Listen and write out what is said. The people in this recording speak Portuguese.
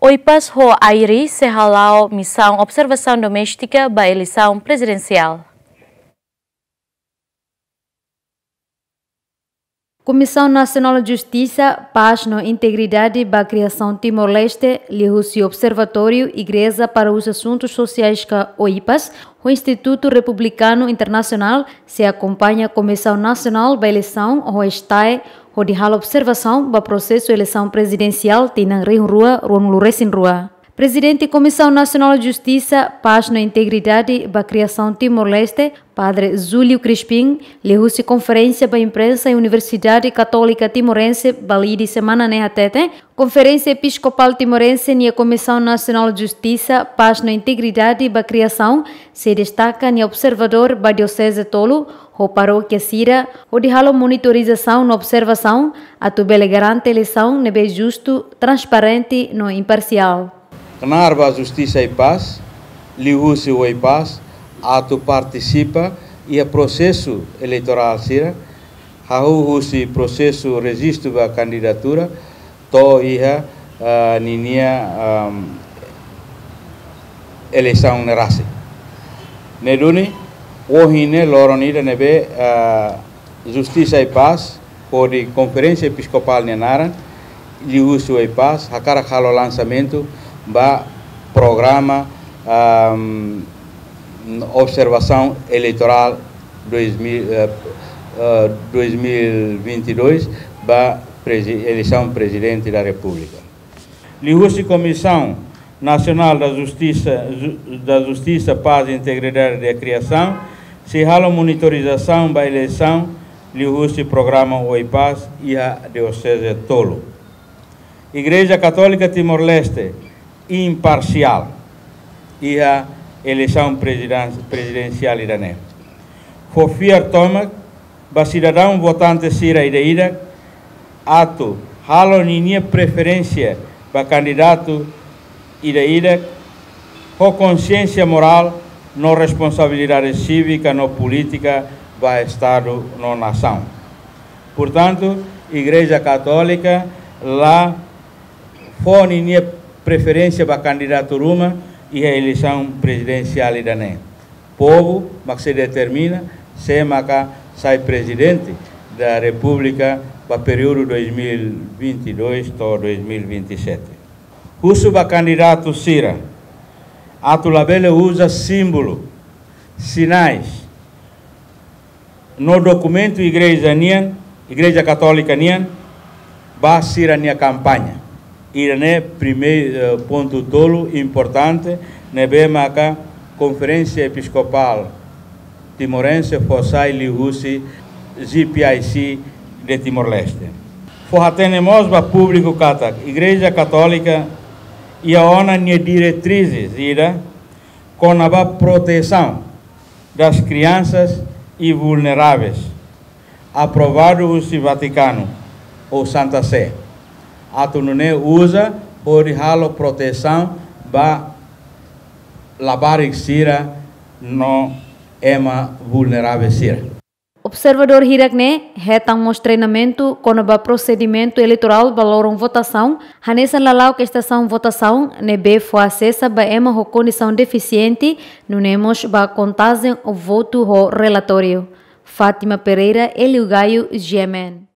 OIPAS ho airi se halau missão observação doméstica ba eleição presidencial. Comissão Nacional de Justiça, Paz e Integridade para a Criação Timor-Leste, liu-se Observatório Igreja para os Assuntos Sociais que OIPAS, o Instituto Republicano Internacional, se acompanha a Comissão Nacional para a Eleição, o STAE, o de observação para o processo de eleição presidencial, tinang ring rua, ruang luresin rua. Presidente da Comissão Nacional de Justiça, Paz e Integridade para a Criação Timor-Leste, Padre Zúlio Crispim, liu-se conferência para a imprensa e Universidade Católica Timorense, bali de semana nehatete, Conferência Episcopal Timorense e a Comissão Nacional de Justiça, Paz e Integridade para a Criação, se destaca no observador para a Diocese Tolo, o paróquia Sira, o de monitorização e observação, a tubele garante eleição nebe justo, transparente e imparcial. Narva Justiça e Paz, liu-se o Paz, ato participa e o processo eleitoral sira, hau-se processo registro da candidatura, to iha ninia eleição nerase. Neduni, ohine loronida nebe Justiça e Paz, por Conferência Episcopal nenaran, liu-se o Paz, hakara halo lançamento ba programa observação eleitoral 2022 ba eleição presidente da República. Liu-se Comissão Nacional da Justiça, Paz e Integridade da Criação, se hala monitorização ba eleição, liu-se programa OIPAS e a Diocese Tolo. Igreja Católica Timor-Leste imparcial e a eleição presidencial irané. Fofiar tomak ba cidadão votante sira ida ato halo ninia preferência ba candidato ida com consciência moral no responsabilidade cívica no política ba estado no nação. Portanto, Igreja Católica lá for ninia preferência para candidato Ruma e a eleição presidencial irané. Povo, mas se determina, se maca sai presidente da República para o período 2022 a 2027. Uso para candidato Sira, ato labele usa símbolo, sinais. No documento Igreja Católica nian, ba Sira nia campanha. Irané, primeiro ponto tolo importante, nebe maca Conferência Episcopal Timorense fossai liu-se GPIC de Timor-Leste. Forratenemos para público catak, Igreja Católica e a ONU nia diretrizes ira com a proteção das crianças e vulneráveis, aprovado o Vaticano ou Santa Sé. Ato nune usa por halo proteção ba labar sira no ema vulnerável sira. Observador Hirakne, retang treinamento com o procedimento eleitoral valoram votação, hanesa lalau que estação votação nebe foi acessa ba ema ho condição deficiente, nunemos ba contagem o voto ho relatório. Fátima Pereira, Eliugaio, Gemen.